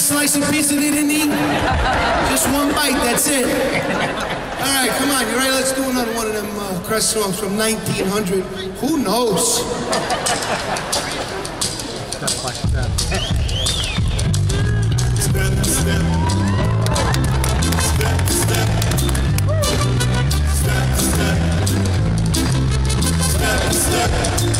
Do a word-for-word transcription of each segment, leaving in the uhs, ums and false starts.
slicing piece that he didn't eat? Just one bite, that's it. All right, come on, you ready? Let's do another one of them uh, Crest songs from nineteen hundred. Who knows? Step by step. Step, step. Step, step. Step, step. Step, step.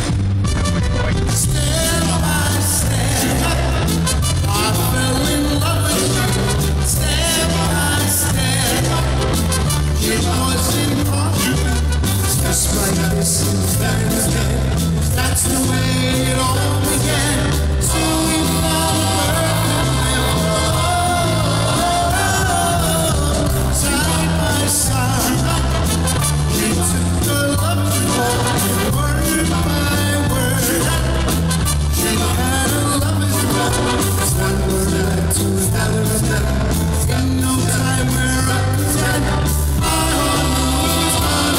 Step by step, I fell in love with you. Step by step, it wasn't possible. Just like this and that instead. That's the way it all began. So we found perfect. Side by side, we took the love to walk word by word. We had a love as well. One word led to another step. In no time we're up to ten. Our heart moves on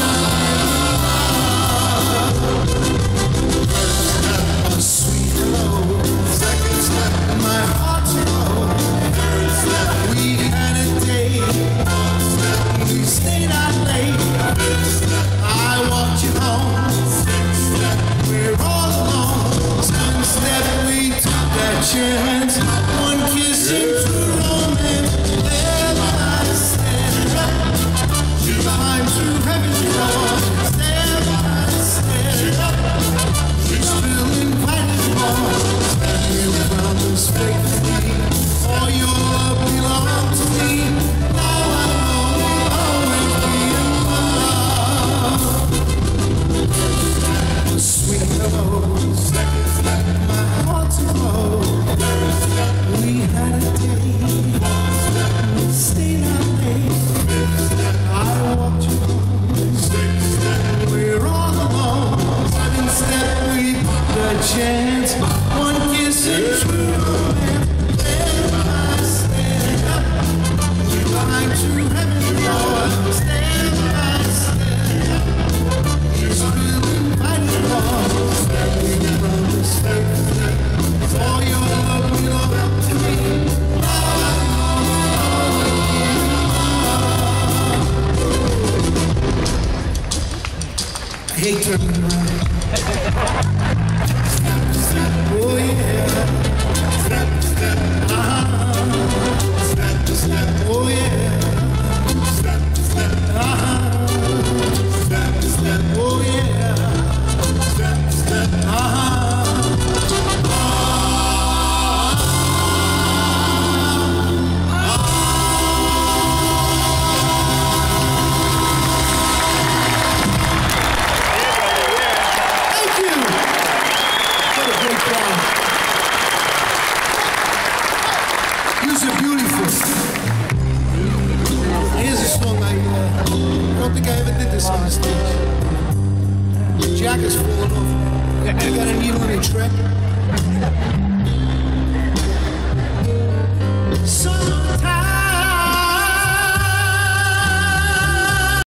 a sweet hello. Second step, my heart's low. Third step, we had a date. Fourth step, we stayed out late. Fifth step, I walked you home. Sixth step, we're all alone. Seventh step, we took that chance. One kiss into romance. Step by step, you climb to heaven's door. Step by step, you're still invited more. And you promise faithfully, all your love belonged to me. Now I know we'll always be in love. Sweet hello. Second step, my heart's aglow. Third step, we had a date. Fourth step, we stayed out late. Fifth step, I walked you home. Sixth step, we're all alone. Seventh step, we took the chance. One kiss and true romance. Step by step, we climb to heaven's door. Step by step, you're still invited more. Step we promise faithfully, all your love belonged to me. Now I know we'll always be in love. I hate turning around. Oh yeah. Step, step, uh-huh. Step, step, oh yeah. Step, step, uh-huh. Step, step, oh yeah. Step, step, uh-huh. Thank you. What a great job. You are beautiful. Here's a song I uh, don't think I ever did this on the stage. The jacket's falling off. You got a needle in a trap? Summertime.